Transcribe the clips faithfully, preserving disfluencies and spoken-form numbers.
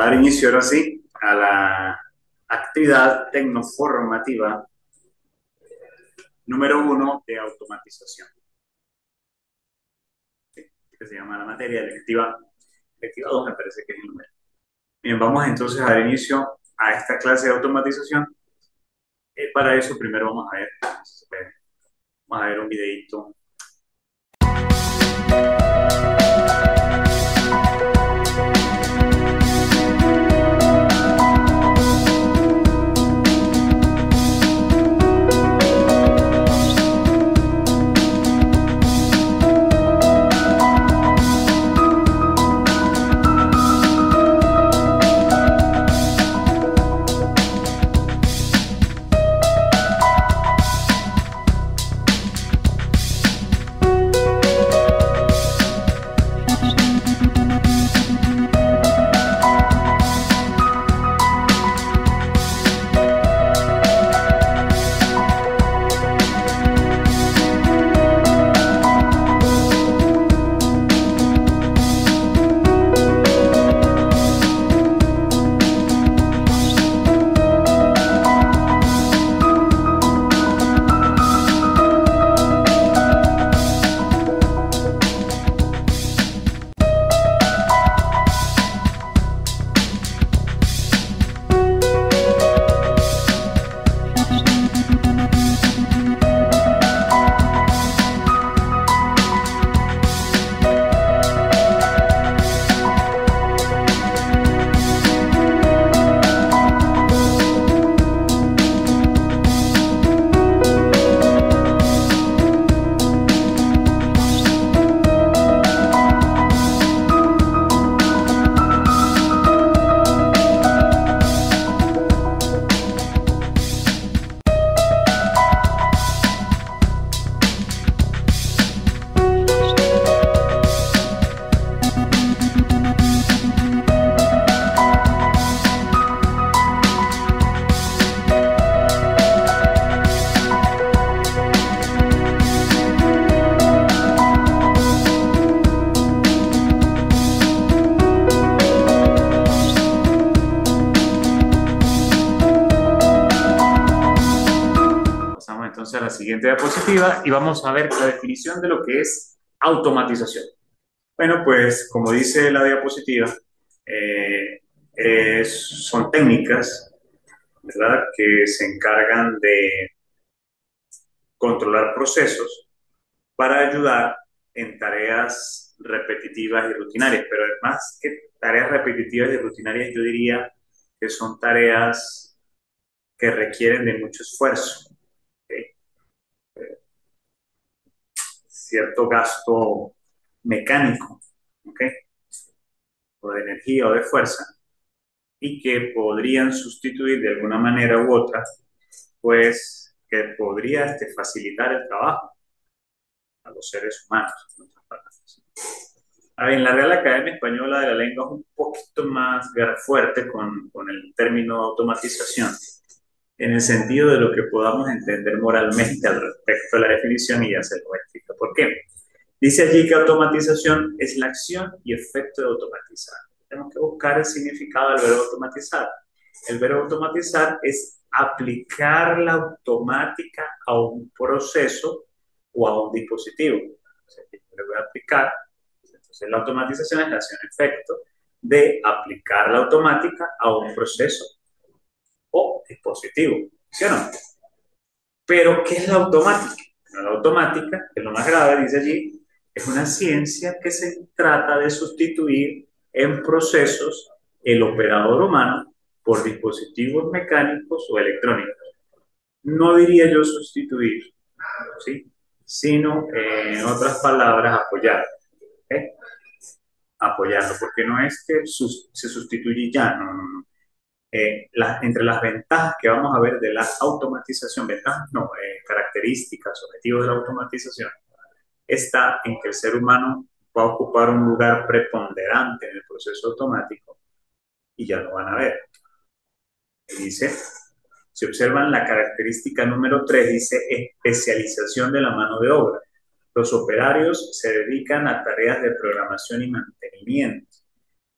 dar inicio ahora sí a la actividad tecnoformativa número uno de automatización, que se llama la materia electiva, electiva dos me parece que es el número. Bien, vamos entonces a dar inicio a esta clase de automatización. Eh, para eso primero vamos a ver, vamos a ver un videito. Entonces a la siguiente diapositiva y vamos a ver la definición de lo que es automatización. Bueno, pues como dice la diapositiva, eh, es, son técnicas, ¿verdad?, que se encargan de controlar procesos para ayudar en tareas repetitivas y rutinarias, pero más que tareas repetitivas y rutinarias, yo diría que son tareas que requieren de mucho esfuerzo, ¿okay? Cierto gasto mecánico, ¿okay?, o de energía o de fuerza, y que podrían sustituir de alguna manera u otra, pues que podría este, facilitar el trabajo a los seres humanos, en otras palabras. A ver, en la Real Academia Española de la Lengua es un poquito más fuerte con, con el término automatización, en el sentido de lo que podamos entender moralmente al respecto de la definición, y ya se lo explico por qué. Dice allí que automatización es la acción y efecto de automatizar. Tenemos que buscar el significado del verbo automatizar. El verbo automatizar es aplicar la automática a un proceso o a un dispositivo. Entonces, yo le voy a aplicar. Entonces, la automatización es la acción-efecto de aplicar la automática a un proceso o dispositivo, ¿sí o no? Pero, ¿qué es la automática? Bueno, la automática, que es lo más grave, dice allí, es una ciencia que se trata de sustituir en procesos el operador humano por dispositivos mecánicos o electrónicos. No diría yo sustituir, ¿sí?, sino, eh, en otras palabras, apoyar. ¿Okay? Apoyarlo, porque no es que sus, se sustituye ya, no, no, no. Eh, la, entre las ventajas que vamos a ver de la automatización, ventajas no, eh, características, objetivos de la automatización, está en que el ser humano va a ocupar un lugar preponderante en el proceso automático y ya lo van a ver. Y dice, si observan la característica número tres, dice especialización de la mano de obra. Los operarios se dedican a tareas de programación y mantenimiento.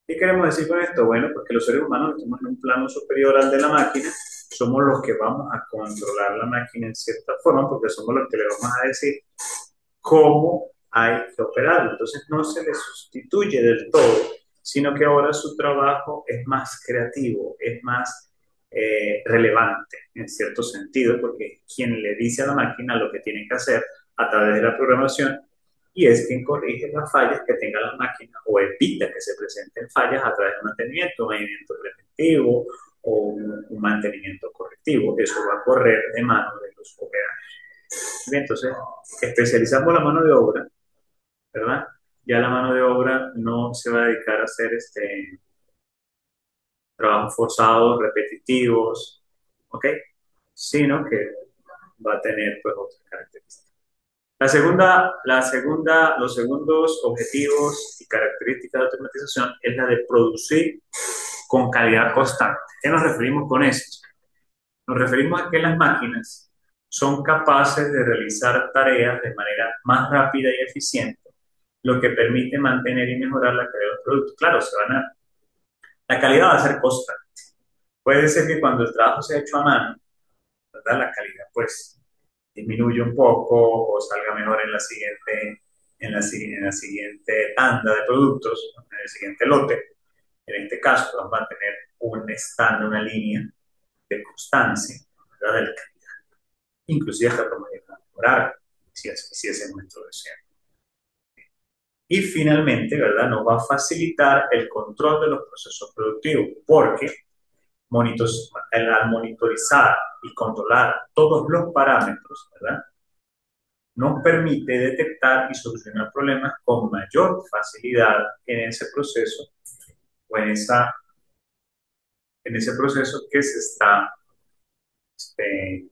¿Qué queremos decir con esto? Bueno, porque los seres humanos estamos en un plano superior al de la máquina, somos los que vamos a controlar la máquina en cierta forma, porque somos los que le vamos a decir cómo hay que operarlo. Entonces no se le sustituye del todo, sino que ahora su trabajo es más creativo, es más eh, relevante en cierto sentido, porque quien le dice a la máquina lo que tiene que hacer a través de la programación y es quien corrige las fallas que tenga la máquina o evita que se presenten fallas a través de mantenimiento, un mantenimiento preventivo o un, un mantenimiento correctivo. Eso va a correr de mano de los operadores. Bien, entonces, especializamos la mano de obra, ¿verdad? Ya la mano de obra no se va a dedicar a hacer este, trabajos forzados, repetitivos, ¿ok? Sino que va a tener pues otras características. La segunda, la segunda, los segundos objetivos y características de automatización es la de producir con calidad constante. ¿Qué nos referimos con esto? Nos referimos a que las máquinas son capaces de realizar tareas de manera más rápida y eficiente, lo que permite mantener y mejorar la calidad del producto. Claro, se van a, la calidad va a ser constante. Puede ser que cuando el trabajo sea hecho a mano, ¿verdad? La calidad pues disminuye un poco o salga mejor en la siguiente, en la, en la siguiente tanda de productos, en el siguiente lote. En este caso, vamos a mantener un estándar, una línea de constancia, ¿verdad? Del inclusive hasta podemos mejorar, si, es, si ese es nuestro deseo. Y finalmente, ¿verdad? Nos va a facilitar el control de los procesos productivos, porque monitor, al monitorizar y controlar todos los parámetros, ¿verdad? Nos permite detectar y solucionar problemas con mayor facilidad en ese proceso o en, esa, en ese proceso que se está este,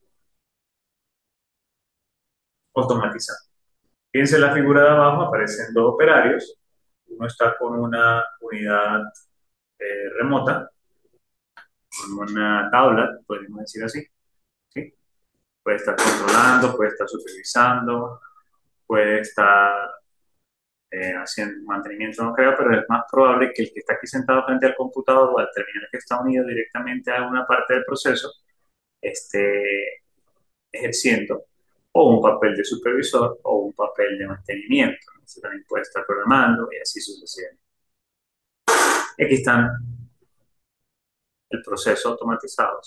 automatizando. Fíjense, en la figura de abajo aparecen dos operarios. Uno está con una unidad eh, remota, con una tabla, podemos decir así. ¿Sí? Puede estar controlando, puede estar supervisando, puede estar eh, haciendo mantenimiento, no creo, pero es más probable que el que está aquí sentado frente al computador o al terminal que está unido directamente a alguna parte del proceso esté ejerciendo o un papel de supervisor o un papel de mantenimiento. Entonces también puede estar programando y así sucesivamente. Aquí están el proceso automatizado.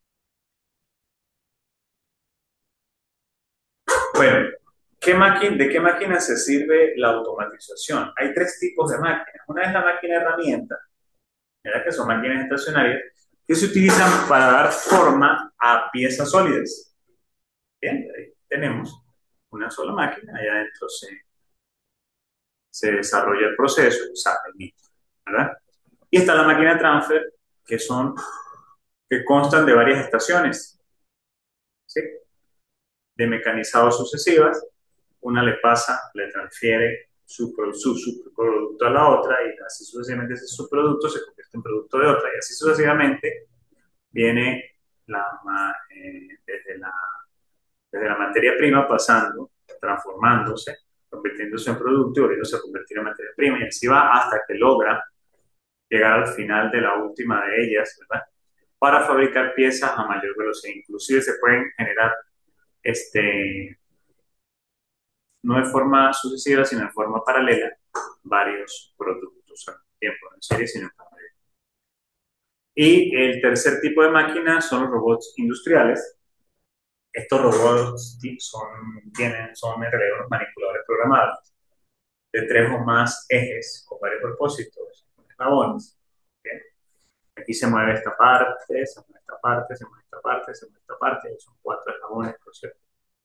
Bueno, ¿qué máquina, ¿de qué máquina se sirve la automatización? Hay tres tipos de máquinas. Una es la máquina herramienta, ¿verdad? Que son máquinas estacionarias que se utilizan para dar forma a piezas sólidas. Bien, ahí tenemos una sola máquina, allá adentro se, se desarrolla el proceso y sale el mismo, ¿verdad? Y está la máquina transfer, que son, que constan de varias estaciones, ¿sí? De mecanizados sucesivas. Una le pasa, le transfiere su, su, su producto a la otra y así sucesivamente ese subproducto se convierte en producto de otra y así sucesivamente viene la, eh, desde, la, desde la materia prima pasando, transformándose, convirtiéndose en producto y volviéndose a convertir en materia prima y así va hasta que logra llegar al final de la última de ellas, ¿verdad? Para fabricar piezas a mayor velocidad. Inclusive se pueden generar este, no de forma sucesiva, sino de forma paralela, varios productos al tiempo, no en serie, sino en paralelo. Y el tercer tipo de máquinas son los robots industriales. Estos robots son, tienen, son en realidad unos manipuladores programados de tres o más ejes con varios propósitos, eslabones. ¿Okay? Aquí se mueve esta parte, se mueve esta parte, se mueve esta parte, se mueve esta parte, son cuatro eslabones, por cierto,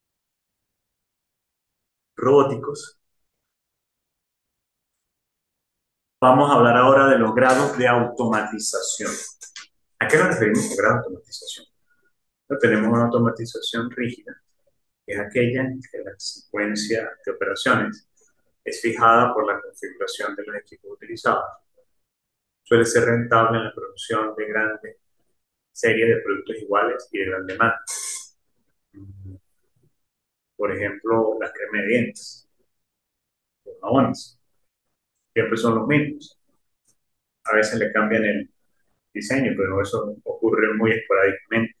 robóticos. Vamos a hablar ahora de los grados de automatización. ¿A qué nos referimos con grado de automatización? No, tenemos una automatización rígida, que es aquella en que la secuencia de operaciones es fijada por la configuración de los equipos utilizados. Suele ser rentable en la producción de grandes series de productos iguales y de gran demanda. Por ejemplo, las cremas de dientes, los jabones, siempre son los mismos. a veces le cambian el diseño, pero eso ocurre muy esporádicamente.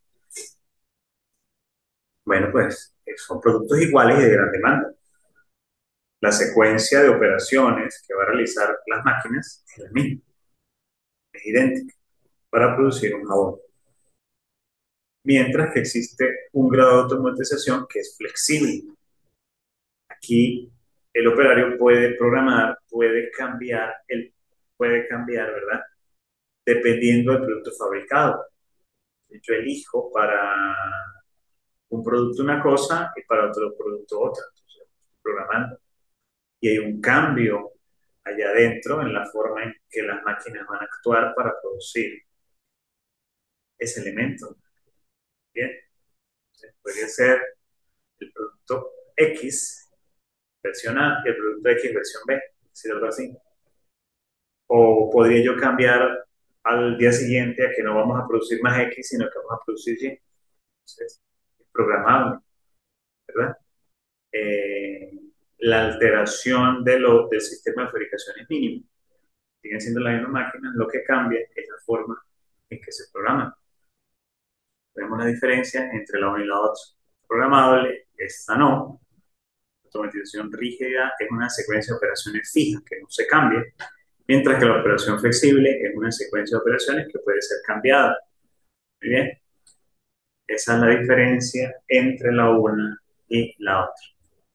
Bueno, pues eh, son productos iguales y de gran demanda. La secuencia de operaciones que va a realizar las máquinas es la misma, es idéntica para producir un jabón. Mientras que existe un grado de automatización que es flexible. Aquí el operario puede programar, puede cambiar, el, puede cambiar, ¿verdad? Dependiendo del producto fabricado. Yo elijo para un producto una cosa y para otro producto otra. Entonces, estoy programando. Y hay un cambio allá adentro en la forma en que las máquinas van a actuar para producir ese elemento. Bien, entonces, podría ser el producto X versión A y el producto X versión B, si algo así. O podría yo cambiar al día siguiente a que no vamos a producir más X, sino que vamos a producir Y. Entonces, es programable, ¿verdad? Eh, la alteración de lo, del sistema de fabricación es mínima. Siguen siendo la misma máquina, lo que cambia es la forma en que se programa. Vemos la diferencia entre la una y la otra. Programable, esta no. Automatización rígida es una secuencia de operaciones fijas que no se cambia, mientras que la operación flexible es una secuencia de operaciones que puede ser cambiada. Muy bien, esa es la diferencia entre la una y la otra.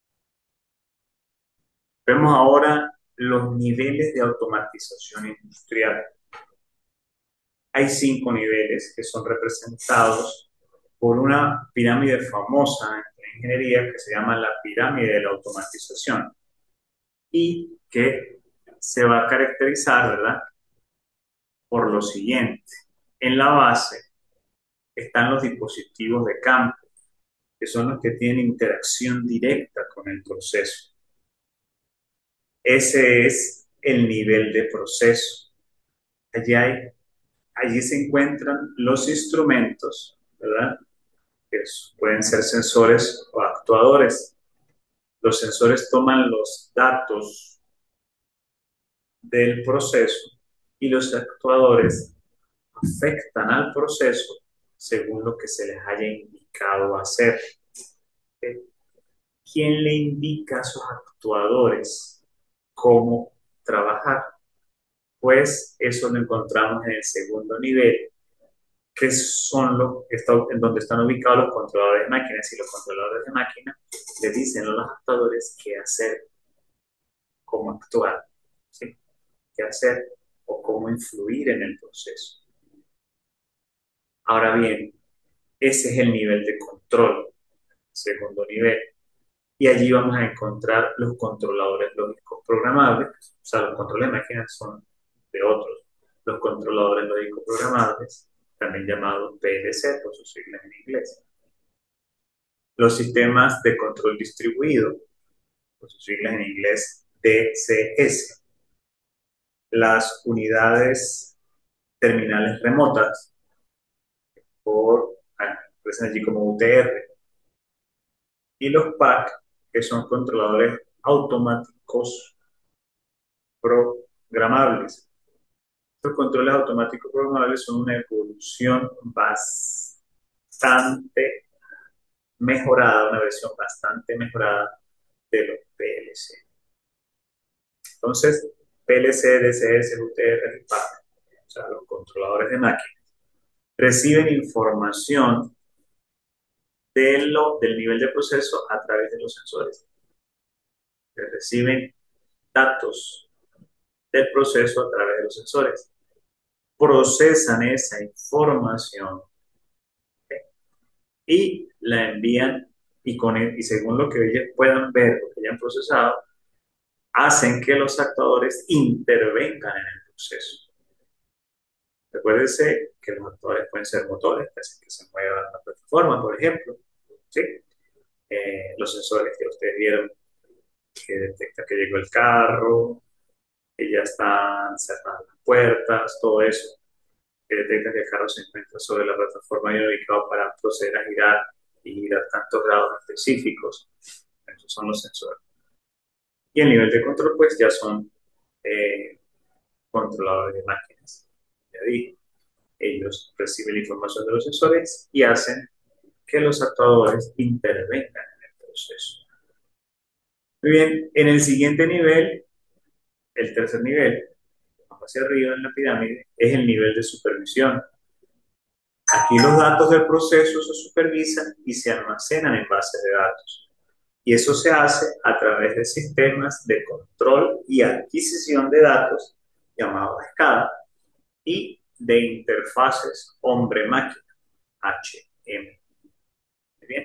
Vemos ahora los niveles de automatización industrial. Hay cinco niveles que son representados por una pirámide famosa en la ingeniería que se llama la pirámide de la automatización y que se va a caracterizar, ¿verdad?, por lo siguiente. En la base están los dispositivos de campo, que son los que tienen interacción directa con el proceso. Ese es el nivel de proceso. Allí, hay, allí se encuentran los instrumentos, ¿verdad?, que pueden ser sensores o actuadores. Los sensores toman los datos del proceso y los actuadores afectan al proceso según lo que se les haya indicado hacer. ¿Quién le indica a esos actuadores cómo trabajar? Pues eso lo encontramos en el segundo nivel, que son los que está, en donde están ubicados los controladores de máquinas. Y los controladores de máquinas le dicen a los actuadores qué hacer, cómo actuar, ¿sí?, qué hacer o cómo influir en el proceso. Ahora bien, ese es el nivel de control, segundo nivel. Y allí vamos a encontrar los controladores lógicos programables, o sea, los controles de máquinas son de otros. Los controladores lógicos programables, también llamados P L C por sus siglas en inglés. Los sistemas de control distribuido, por sus siglas en inglés D C S. Las unidades terminales remotas, por aparecen allí como U T R. Y los P A C, que son controladores automáticos programables. Estos controles automáticos programables son una evolución bastante mejorada, una versión bastante mejorada de los P L C. Entonces, P L C, D C S, U T R y P A C, o sea, los controladores de máquinas, reciben información de lo, del nivel de proceso a través de los sensores. Reciben datos del proceso a través de los sensores. Procesan esa información, ¿okay?, y la envían y, con el, y según lo que ellos puedan ver, lo que hayan procesado, hacen que los actuadores intervengan en el proceso. Recuérdense que los actuadores pueden ser motores, que hacen que se mueva la plataforma, por ejemplo, ¿sí? Eh, los sensores que ustedes vieron que detecta que llegó el carro, que ya están cerradas las puertas, todo eso, que detecta que el carro se encuentra sobre la plataforma y ubicado para proceder a girar y girar tantos grados específicos. Esos son los sensores. Y el nivel de control, pues ya son eh, controladores de máquinas. Ya dije, ellos reciben la información de los sensores y hacen que los actuadores intervengan en el proceso. Muy bien, en el siguiente nivel, el tercer nivel, hacia arriba en la pirámide, es el nivel de supervisión. Aquí los datos del proceso se supervisan y se almacenan en bases de datos. Y eso se hace a través de sistemas de control y adquisición de datos llamados SCADA y de interfaces hombre-máquina, H M. Muy bien.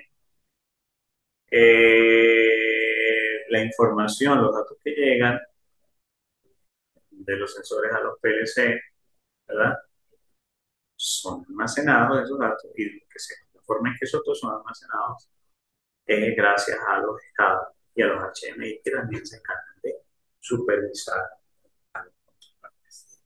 Eh, la información, los datos que llegan de los sensores a los P L C, ¿verdad? Son almacenados esos datos y que se, la forma en que esos datos son almacenados es gracias a los SCADA y a los H M I que también se encargan de supervisar a los controladores.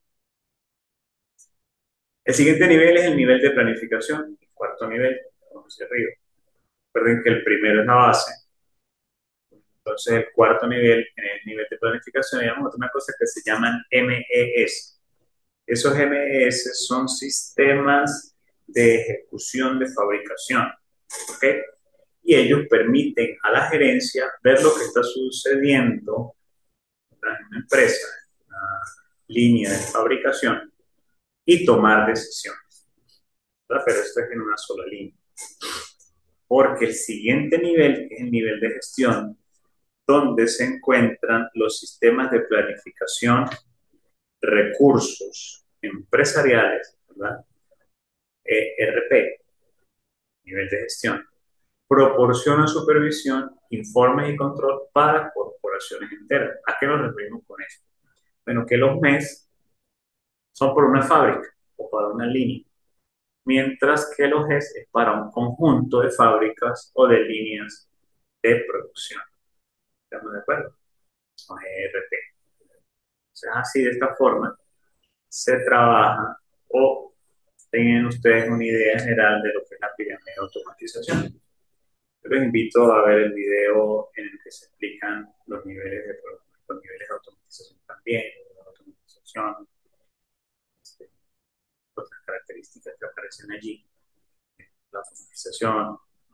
El siguiente nivel es el nivel de planificación, el cuarto nivel, vamos hacia arriba. Recuerden que el primero es la base, entonces el cuarto nivel, en el nivel de planificación, llamamos una cosa que se llaman M E S. Esos M E S son sistemas de ejecución de fabricación, ¿ok? Y ellos permiten a la gerencia ver lo que está sucediendo en una empresa, en una línea de fabricación y tomar decisiones, ¿verdad? Pero esto es en una sola línea. Porque el siguiente nivel, que es el nivel de gestión, donde se encuentran los sistemas de planificación, recursos empresariales, ¿verdad? E R P, nivel de gestión, proporciona supervisión, informes y control para corporaciones enteras. ¿A qué nos referimos con esto? Bueno, que los M E S son por una fábrica o para una línea, mientras que los G E S es para un conjunto de fábricas o de líneas de producción. ¿Estamos de acuerdo? Son E R P. Entonces, así de esta forma se trabaja o tengan ustedes una idea general de lo que es la pirámide de automatización. Yo les invito a ver el video en el que se explican los niveles de, los niveles de automatización también, la automatización, este, otras características que aparecen allí, la automatización,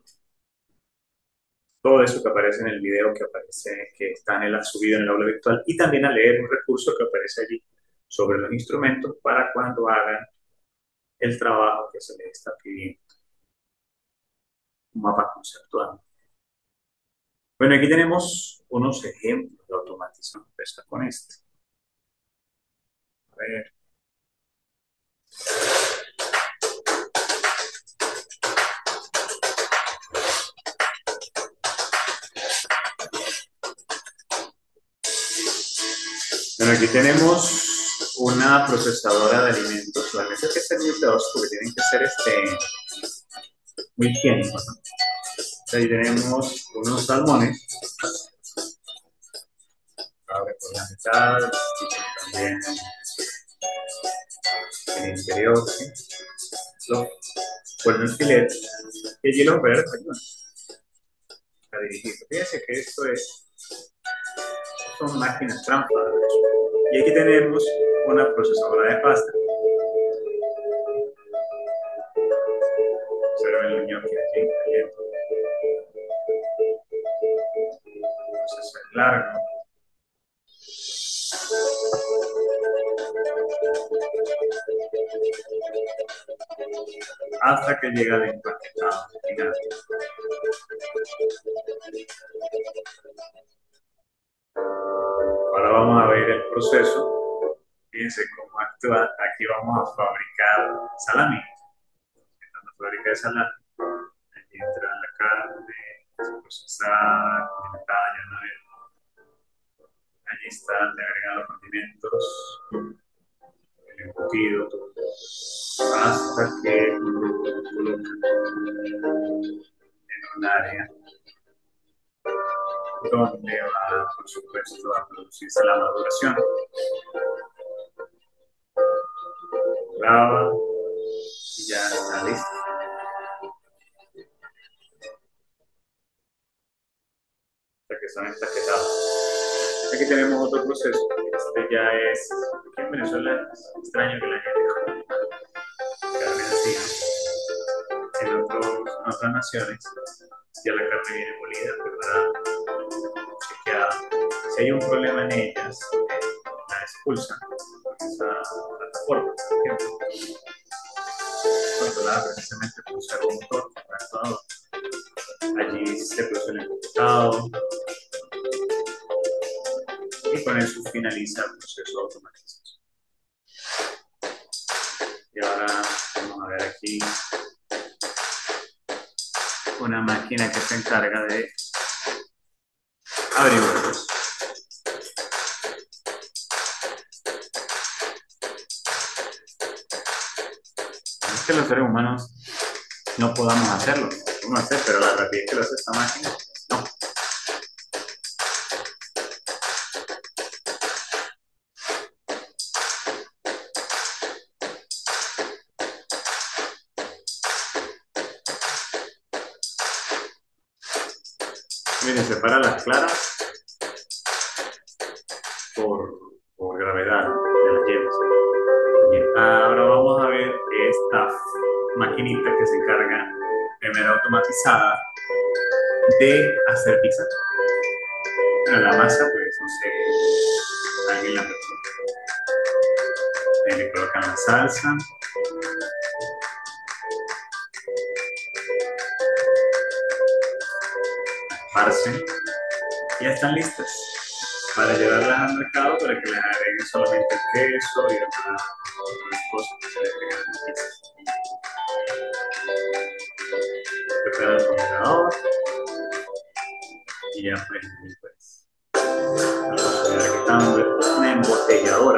todo eso que aparece en el video que aparece, que está en el subido en el aula virtual, y también a leer un recurso que aparece allí sobre los instrumentos para cuando hagan el trabajo que se les está pidiendo, un mapa conceptual. Bueno, aquí tenemos unos ejemplos de automatización. Está con este. A ver. Bueno, aquí tenemos una procesadora de alimentos. Realmente hay que ser muy cuidadosos porque tienen que ser este, muy higiénicos, ¿no? Ahí tenemos unos salmones. Abre por la mitad. También el interior, ¿sí? Lo ponen el filet. Y allí los operadores ayudan a dirigir. Fíjense que esto es, son máquinas trampa. Y aquí tenemos una procesadora de pasta. Observen el ñoqui allí caliente. El proceso es largo. Hasta que llega el empaquetado final. Ahora vamos a ver el proceso. Fíjense cómo actúa. Aquí vamos a fabricar salami. Estamos a fabricar salami. Aquí entra la carne, procesada, condimentada, ya no es. Allí está, le agregan los condimentos, el embutido, hasta que lo colocan en un área donde va, por supuesto, a producirse la maduración. Graba y ya está listo. Hasta que son empaquetados. ¿Ok? Aquí tenemos otro proceso. Este ya es, aquí en Venezuela es extraño que la gente coma carne así, ¿no? En, otros, en otras naciones ya la carne viene molida, preparada, chequeada. Si hay un problema en ellas, la expulsan por esa plataforma, por ejemplo, controlada precisamente por un servomotor, por actuador. Allí se produce el empaquetado y con eso finaliza el proceso de automatización. Y ahora vamos a ver aquí una máquina que se encarga de abrir huevos. No es que los seres humanos no podamos hacerlo, podemos hacer, pero la rapidez que lo hace esta máquina, no. Miren, separa las claras por, por gravedad de las yemas. Ahora vamos a ver esta maquinita que se encarga de manera automatizada de hacer pizza. Bueno, la masa, pues no sé, alguien la mezcla. Ahí le colocan la salsa. La esparcen. Y ya están listas para llevarlas al mercado para que les agreguen solamente el queso y otras cosas que se le agregan a la pizza. Prepara el congelador y ya pues, pues la posibilidad que está una embotelladora.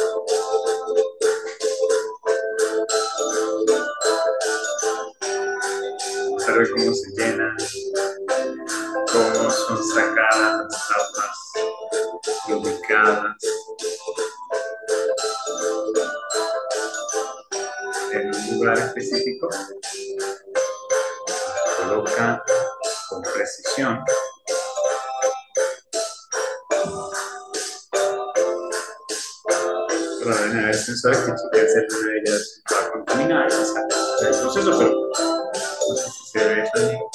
Observe cómo se llena, cómo son sacadas las tapas, ubicadas en un lugar específico. Coloca con precisión. Pero deben haber sensores que chequean si alguna de ellas va contaminada y se saca del proceso, pero no sé si se ve eso allí.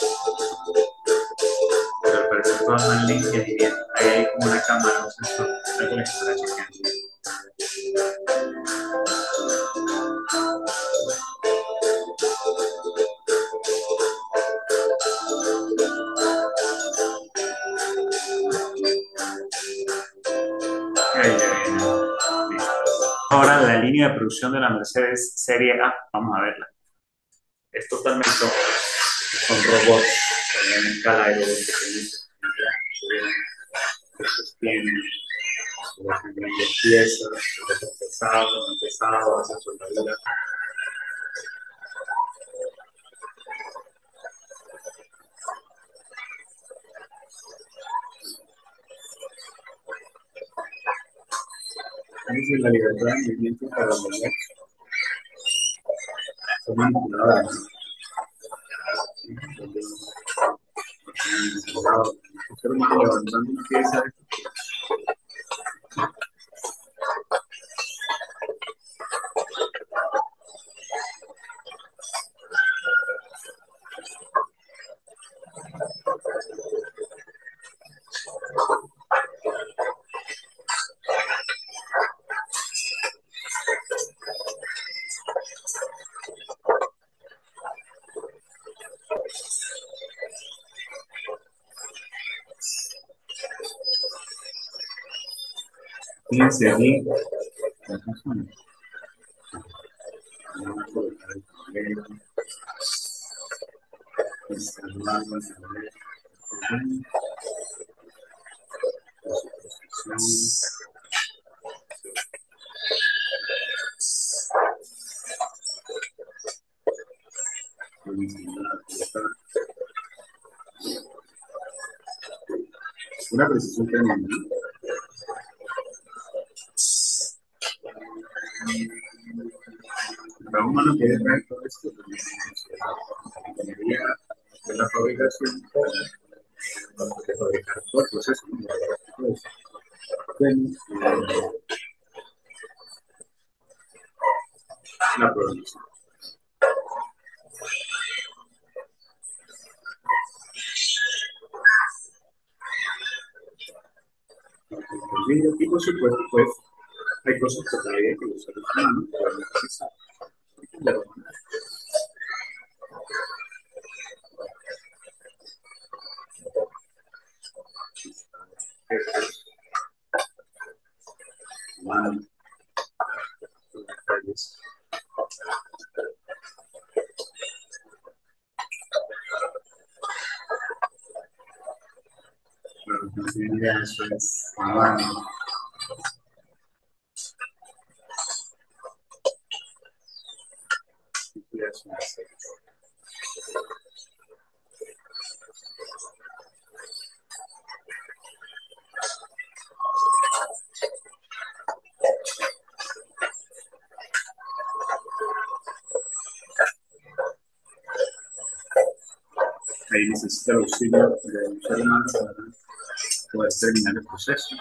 Pero al parecer todas van limpias y bien. Ahí hay como una cámara, un sensor, algo que estará chequeando. Ahí ya vienen listas. Ahora la línea de producción de la Mercedes Serie A, vamos a verla. Es totalmente, son robots, son en escala de robots pequeñitos, que sostienen, que hacen grandes piezas, que hacen pesado, no pesado, hacen soldadura. Esa es la libertad de movimiento para los robots. Son manipuladoras. Levantando una pieza. Fíjense allí. Una precisión tremenda. La humana quiere traer todo esto de la ingeniería de la fabricación de fabricar todo el proceso. La programación. Y por supuesto, pues, hay cosas que todavía que los seres humanos pueden utilizar. Humanos, detalles. Pero eso es humano. Ahí necesita el auxilio de un ser humano para poder terminar el proceso.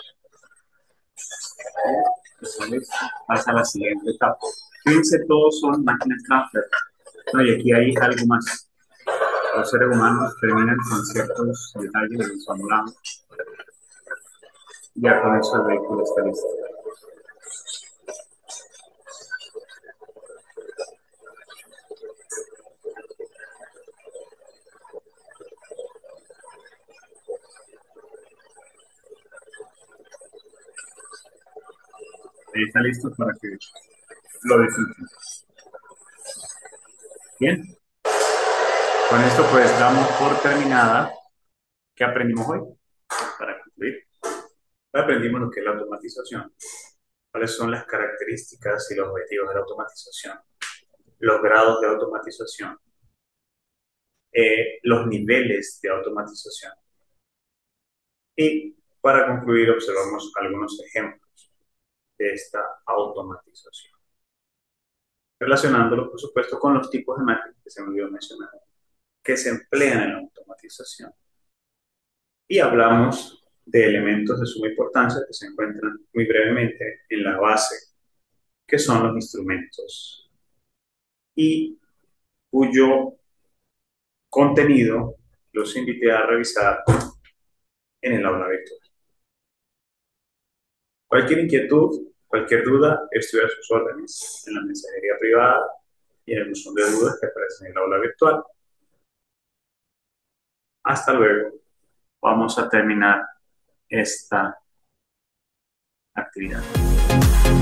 Entonces, pasa a la siguiente etapa. Fíjense, todos son máquinas transfer. No, y aquí hay algo más. Los seres humanos terminan con ciertos detalles de los hablamos. Ya con eso el vehículo está listo. Ahí está listo para que lo disfruten. Bien, con esto pues damos por terminada. ¿Qué aprendimos hoy? Para concluir, aprendimos lo que es la automatización, cuáles son las características y los objetivos de la automatización, los grados de automatización, eh, los niveles de automatización. Y para concluir observamos algunos ejemplos de esta automatización, relacionándolo por supuesto con los tipos de máquinas que se me olvidó mencionar, que se emplean en la automatización. Y hablamos de elementos de suma importancia que se encuentran muy brevemente en la base, que son los instrumentos y cuyo contenido los invité a revisar en el aula virtual. Cualquier inquietud, cualquier duda, estoy a sus órdenes en la mensajería privada y en el buzón de dudas que aparece en el aula virtual. Hasta luego. Vamos a terminar esta actividad.